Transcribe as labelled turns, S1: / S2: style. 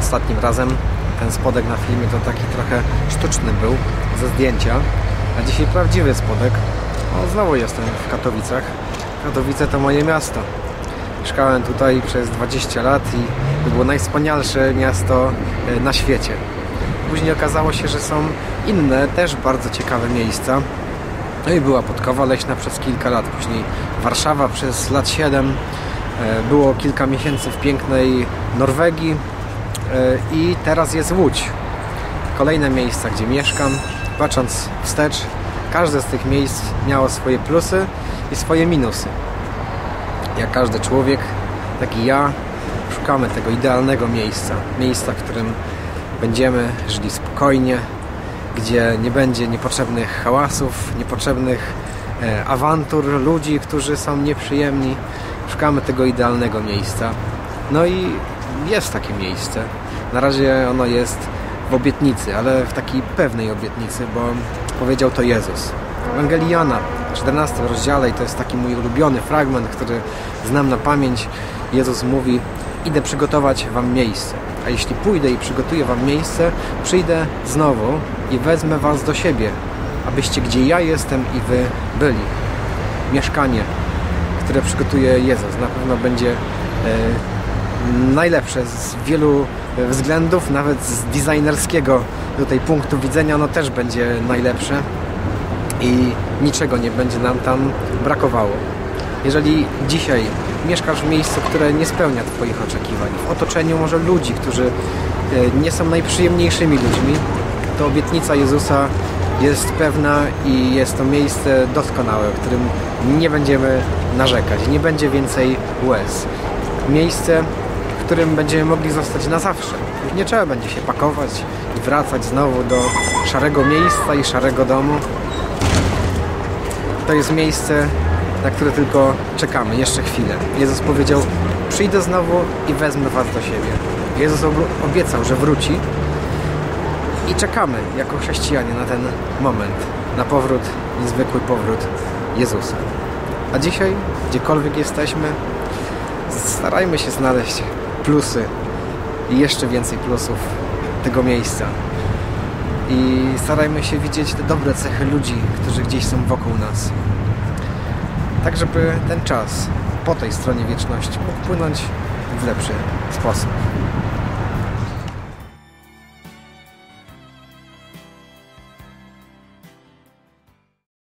S1: ostatnim razem. Ten spodek na filmie to taki trochę sztuczny był, ze zdjęcia, a dzisiaj prawdziwy spodek. O, znowu jestem w Katowicach. Katowice to moje miasto. Mieszkałem tutaj przez 20 lat i to było najwspanialsze miasto na świecie. Później okazało się, że są inne, też bardzo ciekawe miejsca. No i była Podkowa Leśna przez kilka lat, później Warszawa przez lat 7. Było kilka miesięcy w pięknej Norwegii i teraz jest Łódź. Kolejne miejsca, gdzie mieszkam. Patrząc wstecz, każde z tych miejsc miało swoje plusy i swoje minusy. Jak każdy człowiek, tak i ja, szukamy tego idealnego miejsca. Miejsca, w którym będziemy żyli spokojnie, gdzie nie będzie niepotrzebnych hałasów, niepotrzebnych awantur, ludzi, którzy są nieprzyjemni. Szukamy tego idealnego miejsca. No i jest takie miejsce. Na razie ono jest w obietnicy, ale w takiej pewnej obietnicy, bo powiedział to Jezus. W Ewangelii Jana, w 14 rozdziale, i to jest taki mój ulubiony fragment, który znam na pamięć, Jezus mówi: idę przygotować wam miejsce, a jeśli pójdę i przygotuję wam miejsce, przyjdę znowu i wezmę was do siebie, abyście gdzie ja jestem i wy byli. Mieszkanie, które przygotuje Jezus, na pewno będzie najlepsze z wielu względów, nawet z designerskiego tutaj punktu widzenia ono też będzie najlepsze i niczego nie będzie nam tam brakowało. Jeżeli dzisiaj mieszkasz w miejscu, które nie spełnia Twoich oczekiwań, w otoczeniu może ludzi, którzy nie są najprzyjemniejszymi ludźmi, to obietnica Jezusa jest pewna i jest to miejsce doskonałe, w którym nie będziemy narzekać, nie będzie więcej łez. Miejsce, w którym będziemy mogli zostać na zawsze. Już nie trzeba będzie się pakować i wracać znowu do szarego miejsca i szarego domu. To jest miejsce, na które tylko czekamy, jeszcze chwilę. Jezus powiedział: przyjdę znowu i wezmę was do siebie. Jezus obiecał, że wróci i czekamy jako chrześcijanie na ten moment, na powrót, niezwykły powrót Jezusa. A dzisiaj, gdziekolwiek jesteśmy, starajmy się znaleźć plusy i jeszcze więcej plusów tego miejsca. I starajmy się widzieć te dobre cechy ludzi, którzy gdzieś są wokół nas. Tak, żeby ten czas po tej stronie wieczności mógł płynąć w lepszy sposób.